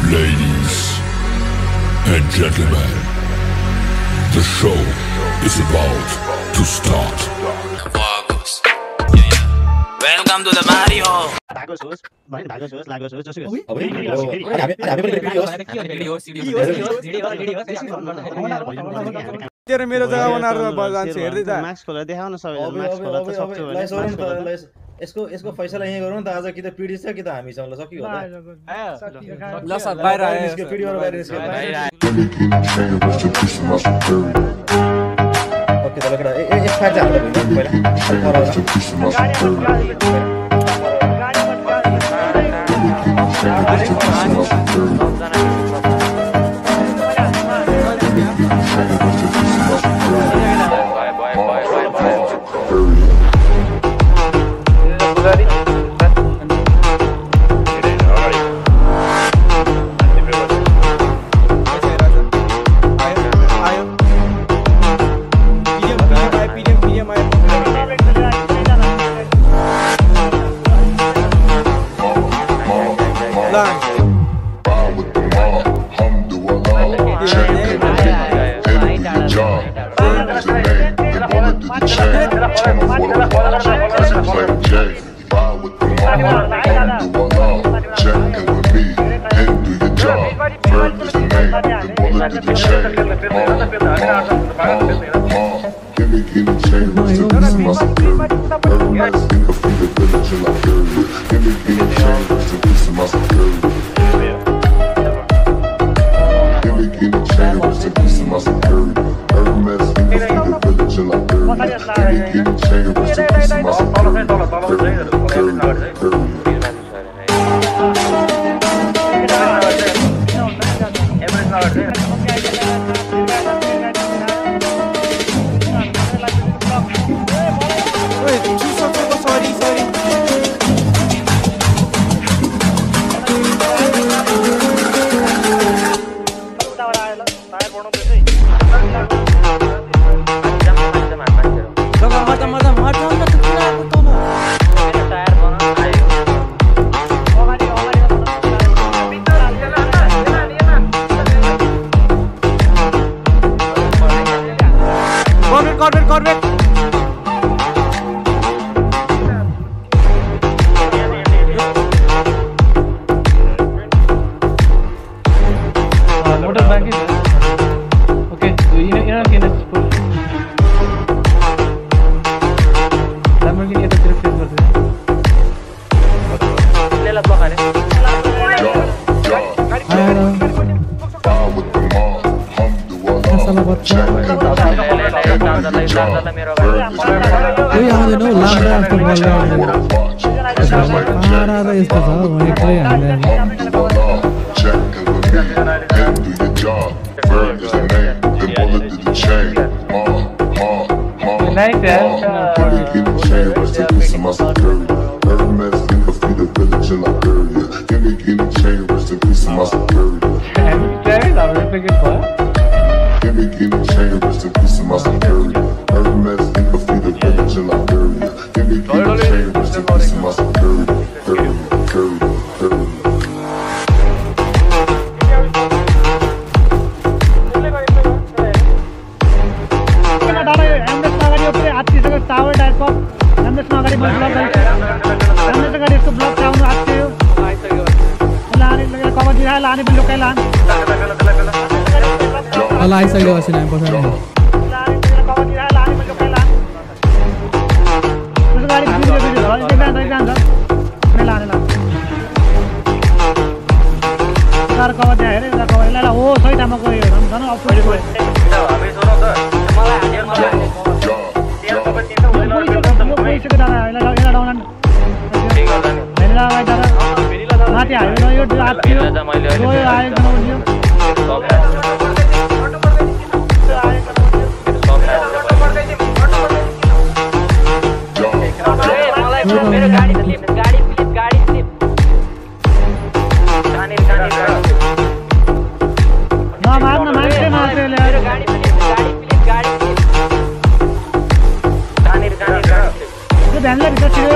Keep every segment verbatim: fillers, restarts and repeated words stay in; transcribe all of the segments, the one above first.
Ladies and gentlemen, the show is about to start. Vagos. Yeah, yeah. Welcome to the Mario. Vagos host, main Vagos host, Vagos host जसो अब नि हामी पनि video होस् video video तेरो मेरो जग्गा बनाएर जान्छ हेर्दै त मास्क खोलेर देखाउन सबैजना मास्क खोलेर त सक्छु भने यसको यसको फैसला यही गरौँ न त आज कि त पिडी छ कि त हामीसँग ल सक्यो होला ल सर बाहिर आयो निस्क्यो पिडीबाट बाहिर निस्क्यो ओके त लकडा ए एक फाट जा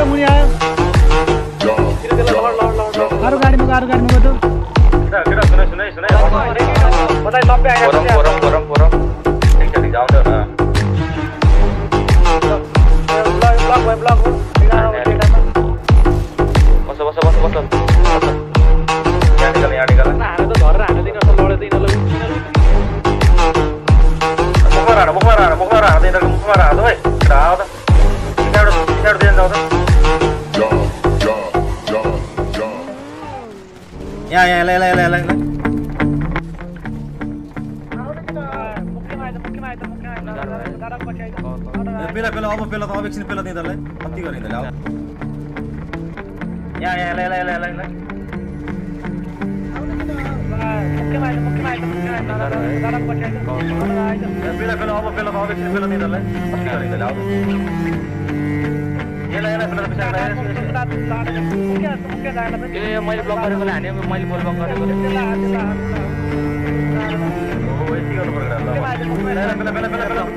गाडी में गाडी में फोरम फोरम फोरम फोरम ठीक छ ठीक आउँदै हो बस बस बस बस यहाँ निकाल यहाँ निकाल हाने त घर हाने दिन जस्तो लडे दिन ल मुखमा राख्नु मुखमा राख्नु मुखमा राख्नु यिनीहरूको मुखमा राख्नु है आऊ त पछाडि पछाडि दिएर जाऊ त यहाँ यहाँ ल ल ल ल पेला पेला अब पेला त अब एकछिन पेला दिँदालाई कति गरिँदा ल यहाँ यहाँ ल ल ल ल पेला पेला अब पेला त अब एकछिन पेला दिँदालाई कति गरिँदा ल यहाँ यहाँ पेला पछाडि ए मैले ब्लक गरेकोले हाने मैले बोल ब्लक गरेकोले ओ यति गर्नु पर्छ ल पेला पेला पेला पेला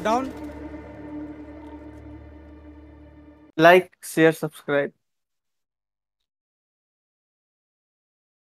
डाउन Like, share, subscribe.